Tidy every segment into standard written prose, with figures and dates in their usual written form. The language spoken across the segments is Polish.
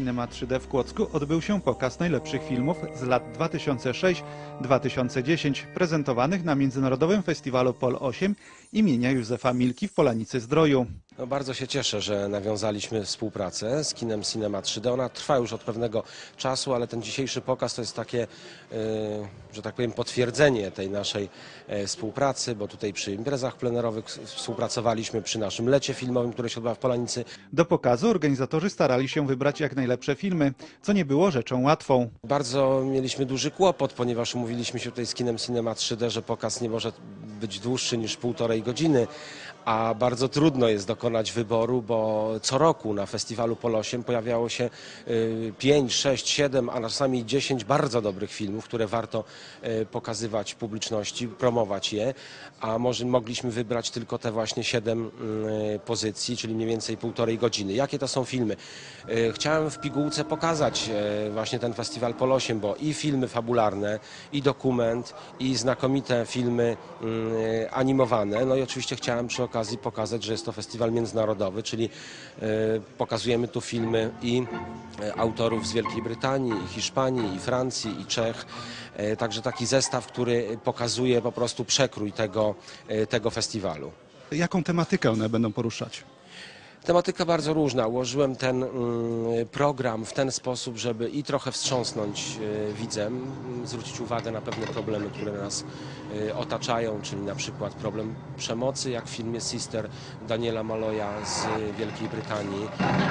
Cinema 3D w Kłodzku odbył się pokaz najlepszych filmów z lat 2006-2010 prezentowanych na Międzynarodowym Festiwalu POL 8 imienia Józefa Milki w Polanicy-Zdroju. No, bardzo się cieszę, że nawiązaliśmy współpracę z kinem Cinema 3D. Ona trwa już od pewnego czasu, ale ten dzisiejszy pokaz to jest takie, że tak powiem, potwierdzenie tej naszej współpracy, bo tutaj przy imprezach plenerowych współpracowaliśmy, przy naszym lecie filmowym, które się odbywa w Polanicy. Do pokazu organizatorzy starali się wybrać jak najlepsze filmy, co nie było rzeczą łatwą. Bardzo mieliśmy duży kłopot, ponieważ umówiliśmy się tutaj z kinem Cinema 3D, że pokaz nie może być dłuższy niż 1,5 godziny, a bardzo trudno jest dokonać wyboru, bo co roku na festiwalu POL 8 pojawiało się 5, 6, 7, a czasami 10 bardzo dobrych filmów, które warto pokazywać publiczności, promować je, a może mogliśmy wybrać tylko te właśnie 7 pozycji, czyli mniej więcej 1,5 godziny. Jakie to są filmy? Chciałem w pigułce pokazać właśnie ten festiwal POL 8, bo i filmy fabularne, i dokument, i znakomite filmy animowane. No i oczywiście chciałem przy okazji pokazać, że jest to festiwal międzynarodowy, czyli pokazujemy tu filmy i autorów z Wielkiej Brytanii, i Hiszpanii, i Francji, i Czech. Także taki zestaw, który pokazuje po prostu przekrój tego festiwalu. Jaką tematykę one będą poruszać? Tematyka bardzo różna. Ułożyłem ten program w ten sposób, żeby i trochę wstrząsnąć widzem, zwrócić uwagę na pewne problemy, które nas otaczają, czyli na przykład problem przemocy, jak w filmie Sister Daniela Maloya z Wielkiej Brytanii.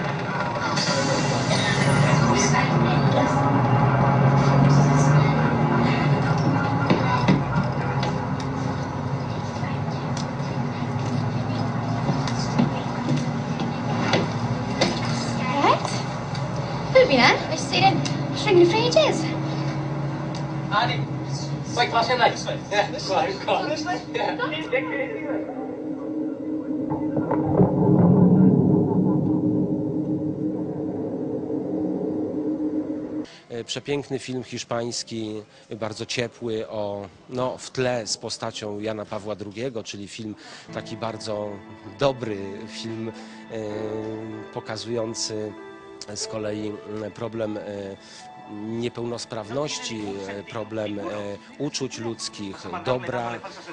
Bina, I see that stringing for ages. Adi, wait, pass in legs. Yeah, this way. This way? Yeah. Przepiękny film hiszpański, bardzo ciepły, w tle z postacią Jana Pawła II, czyli film taki bardzo dobry, film pokazujący z kolei problem niepełnosprawności, problem uczuć ludzkich, dobra.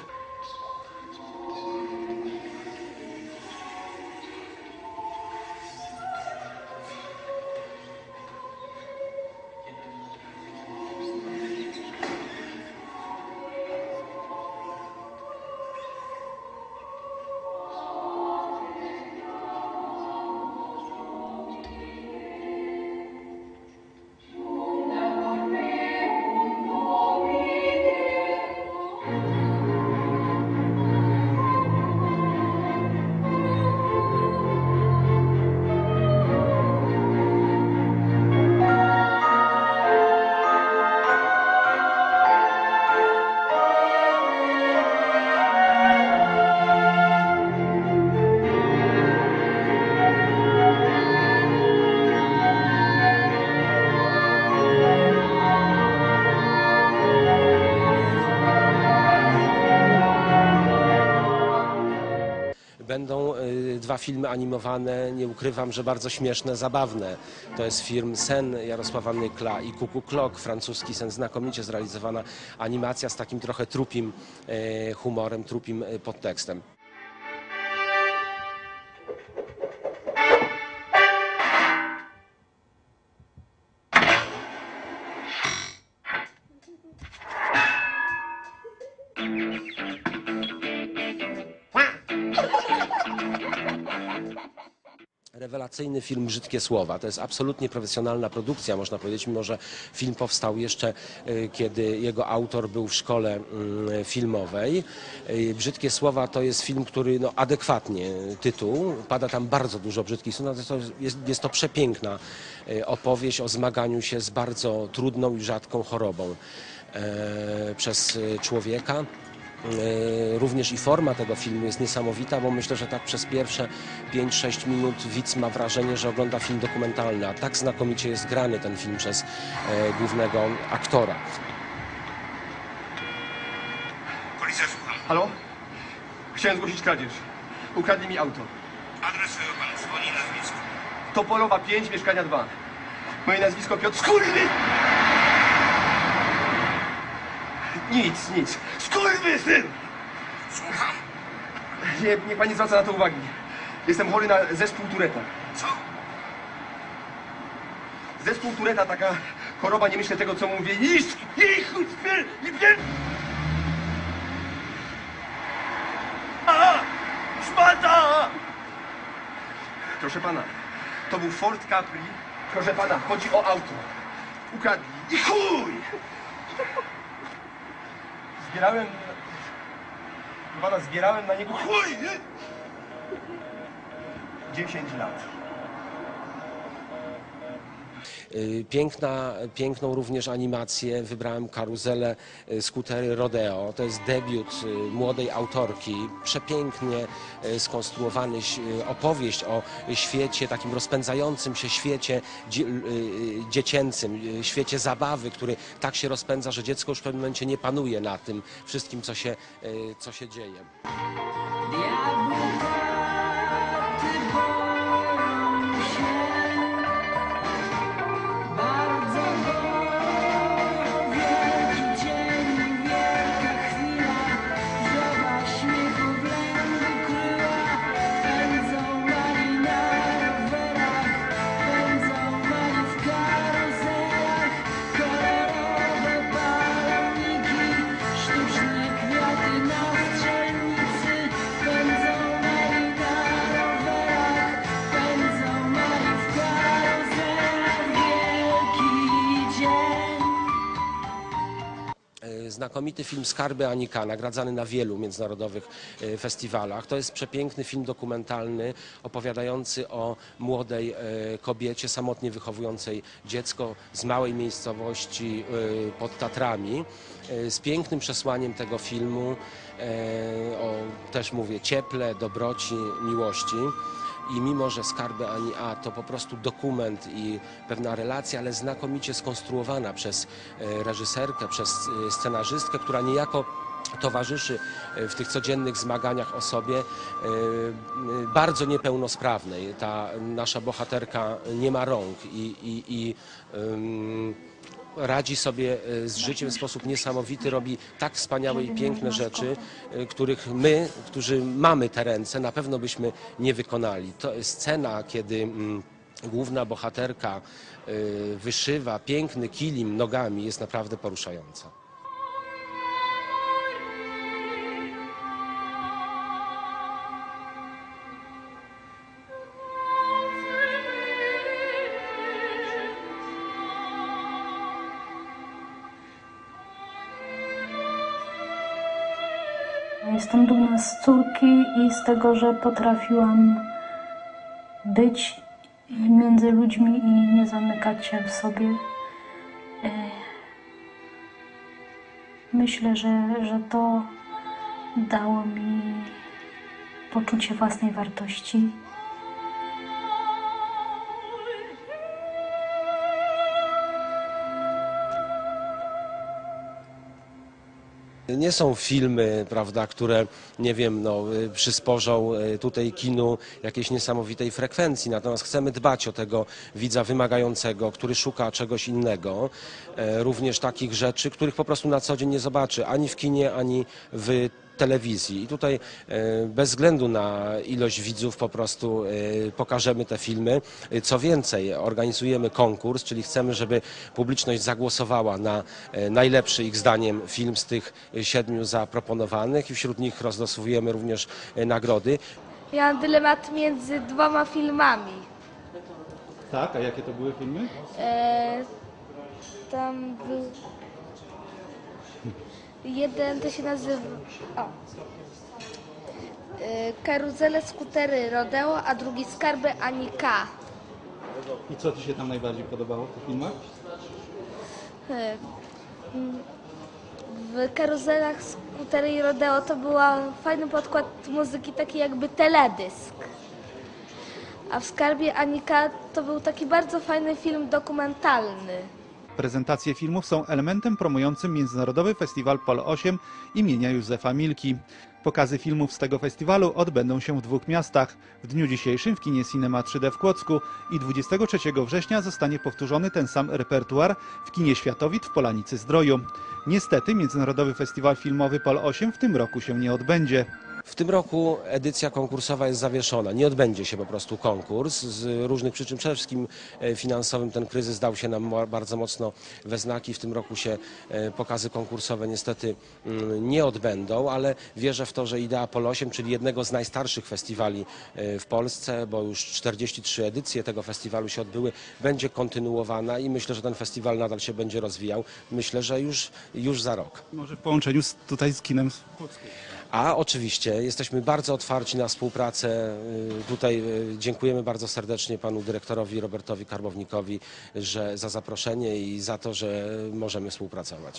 Będą 2 filmy animowane, nie ukrywam, że bardzo śmieszne, zabawne. To jest film Sen Jarosława Nykla i Kuku Klok, francuski sen, znakomicie zrealizowana animacja z takim trochę trupim humorem, trupim podtekstem. Rewelacyjny film Brzydkie Słowa. To jest absolutnie profesjonalna produkcja, można powiedzieć, mimo że film powstał jeszcze, kiedy jego autor był w szkole filmowej. Brzydkie Słowa to jest film, który adekwatnie tytuł, pada tam bardzo dużo brzydkich słów, jest to przepiękna opowieść o zmaganiu się z bardzo trudną i rzadką chorobą przez człowieka. Również i forma tego filmu jest niesamowita, bo myślę, że tak przez pierwsze 5-6 minut widz ma wrażenie, że ogląda film dokumentalny, a tak znakomicie jest grany ten film przez głównego aktora. Policja słucha. Halo? Chciałem zgłosić kradzież. Ukradli mi auto. Adres pana dzwoni, nazwisko. Topolowa 5, mieszkania 2. Moje nazwisko Piotr. Skurwy! Nic. Skurwysyn! Słucham? Nie pani zwraca na to uwagi. Jestem chory na zespół Tureta. Co? Zespół Tureta, taka choroba, nie myślę tego, co mówię. Szmata! Proszę pana, to był Ford Capri. Proszę pana, chodzi o auto. Ukradli. I chuj! Zbierałem na niego chuj! 10 lat. Piękną również animację wybrałem Karuzelę skutery Rodeo. To jest debiut młodej autorki. Przepięknie skonstruowany opowieść o świecie, takim rozpędzającym się świecie dziecięcym, świecie zabawy, który tak się rozpędza, że dziecko już w pewnym momencie nie panuje na tym wszystkim, co się dzieje. Znakomity film Skarby Anika, nagradzany na wielu międzynarodowych festiwalach. To jest przepiękny film dokumentalny opowiadający o młodej kobiecie samotnie wychowującej dziecko z małej miejscowości pod Tatrami. Z pięknym przesłaniem tego filmu o, też mówię, cieple, dobroci, miłości. I mimo, że Skarby Ani A to po prostu dokument i pewna relacja, ale znakomicie skonstruowana przez reżyserkę, przez scenarzystkę, która niejako towarzyszy w tych codziennych zmaganiach osobie bardzo niepełnosprawnej. Ta nasza bohaterka nie ma rąk i radzi sobie z życiem w sposób niesamowity, robi tak wspaniałe i piękne rzeczy, których my, którzy mamy te ręce, na pewno byśmy nie wykonali. To jest scena, kiedy główna bohaterka wyszywa piękny kilim nogami, jest naprawdę poruszająca. Jestem dumna z córki i z tego, że potrafiłam być między ludźmi i nie zamykać się w sobie. Myślę, że to dało mi poczucie własnej wartości. Nie są filmy, prawda, które, nie wiem, przysporzą tutaj kinu jakiejś niesamowitej frekwencji, natomiast chcemy dbać o tego widza wymagającego, który szuka czegoś innego, również takich rzeczy, których po prostu na co dzień nie zobaczy ani w kinie, ani w telewizji. I tutaj bez względu na ilość widzów po prostu pokażemy te filmy. Co więcej, organizujemy konkurs, czyli chcemy, żeby publiczność zagłosowała na najlepszy ich zdaniem film z tych 7 zaproponowanych i wśród nich rozdosłujemy również nagrody. Miałam dylemat między 2 filmami. Tak, a jakie to były filmy? Tam był... Jeden to się nazywa... Karuzele, skutery, Rodeo, a drugi Skarby Ani K. I co Ci się tam najbardziej podobało w tych filmach? W karuzelach, skutery i Rodeo to był fajny podkład muzyki, taki jakby teledysk. A w Skarbie Ani K to był taki bardzo fajny film dokumentalny. Prezentacje filmów są elementem promującym Międzynarodowy Festiwal POL 8 imienia Józefa Milki. Pokazy filmów z tego festiwalu odbędą się w 2 miastach. W dniu dzisiejszym w kinie Cinema 3D w Kłodzku i 23 września zostanie powtórzony ten sam repertuar w kinie Światowit w Polanicy-Zdroju. Niestety Międzynarodowy Festiwal Filmowy POL 8 w tym roku się nie odbędzie. W tym roku edycja konkursowa jest zawieszona. Nie odbędzie się po prostu konkurs z różnych przyczyn. Przede wszystkim finansowym ten kryzys dał się nam bardzo mocno we znaki. W tym roku się pokazy konkursowe niestety nie odbędą, ale wierzę w to, że idea POL 8, czyli jednego z najstarszych festiwali w Polsce, bo już 43 edycje tego festiwalu się odbyły, będzie kontynuowana i myślę, że ten festiwal nadal się będzie rozwijał. Myślę, że już za rok. Może w połączeniu tutaj z kinem w Kłodzku. A oczywiście jesteśmy bardzo otwarci na współpracę. Tutaj dziękujemy bardzo serdecznie panu dyrektorowi Robertowi Karbownikowi za zaproszenie i za to, że możemy współpracować.